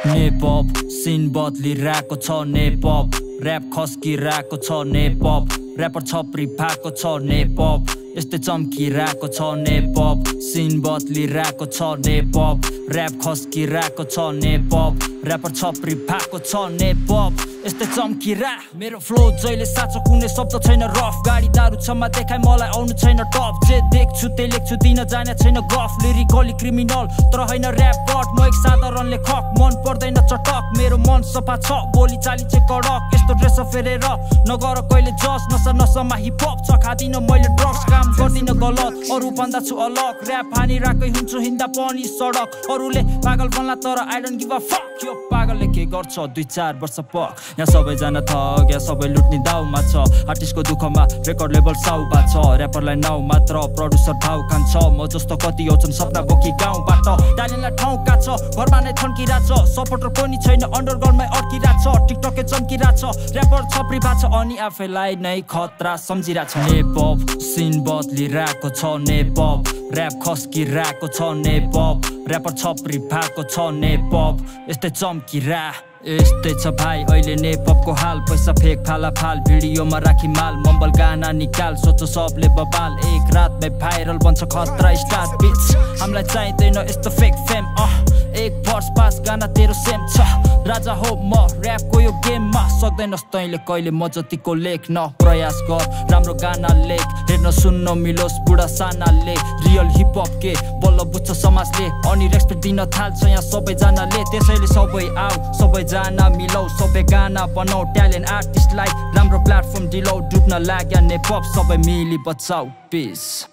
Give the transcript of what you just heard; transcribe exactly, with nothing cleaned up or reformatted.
नेपप scene बदलिरहेको छ नेपप rap खस्किरहेको छ नेपप rapper छप्री भएको छ नेपप यस्तै चम्किरहेको छ नेपप सिन बदलिरहेको छ नेपप र्याप खस्किरहेको छ नेपप र्यापर छप्री भएको छ नेपप यस्तै चम्किरा मेरो फ्लो जहिले साँचो कुनै शब्द छैन रफ गाडी दारु छमा देखाइ मलाई आउनु छैन टप जे देख्छु त्यही लेख्छु दिन जाने छैन गफ लिरिकली क्रिमिनल तर होइन र्याप गट म एक साधारण लेखक मन पर्दैन चटक मेरो मन सफा छ बोली चाली चाहिँ कडक यस्तो ड्रेस फेरेर नगर कहिले जस नसा नसामा हिपहप छ खादिन मैले ड्रग्स काम गर्दिन गलत अरू भन्दा छु अलग र्याप हानिरहेकै हुन्छु हिँड्दा पनि सडक अरूले पागल भन्ला तर I don't give a fuck you पागलले के गर्छ दुई चार वर्ष पक यहाँ सबैजना थक यहाँ सबै लुट्ने दाउमा छ आर्टिस्टको दुःखमा रेकर्ड लेभल साउबा छ र्यापरलाई नाउ मात्र प्रड्युसर भाउ खान्छ म जस्तो कति आउँछन् सपना बोकी गाउँबाट ट्यालेन्टलाई ठाउँका छ घरमा नै थन्किरा छ सपोर्टर पनि छैन अन्डरग्राउन्डमै अड्किरा छ टिकटकै चम्किरा छ र्यापर छप्री भएको छ अनि आफैलाई नै खतरा सम्झिरा छ नेपप सिन बदलिरहेको छ नेपप र्याप खस्किरहेको छ नेपप र्यापर छप्री भएको छ नेपप यस्तै चम्किरा यस्तै छ भाइ अहिले नेपपको हाल पैसा फेक फाला फाल भिडियोमा राखी माल मम्बल गाना निकाल सोचो सबले बबाल एक रातमै भाइरल बन्छ खतरा स्टार बिच हामीलाई चाहिँदैन यस्तो फेक फेम अह एक वर्ष पास गाना तेरो सेम छ राजा हो म र्यापको यो गेममा सक्दैनस् तैँले कहिले म जतिको लेख्न प्रयास गर राम्रो गाना लेख हेर्न सुन्न मिलोस् बुढा सानाले रियल हिपहप के बल्ल बुझ्छ समाजले अनि रेस्पेक्ट दिन थाल्छ यहाँ सबैजनाले त्यसैले सबै आऊ सबैजना मिलौ सबै गाना बनाऊ ट्यालेन्ट आर्टिस्टलाई राम्रो प्लेटफर्म दिलाऊ डुब्न लाग्या नेपप सबै मिली बचाऊ पिस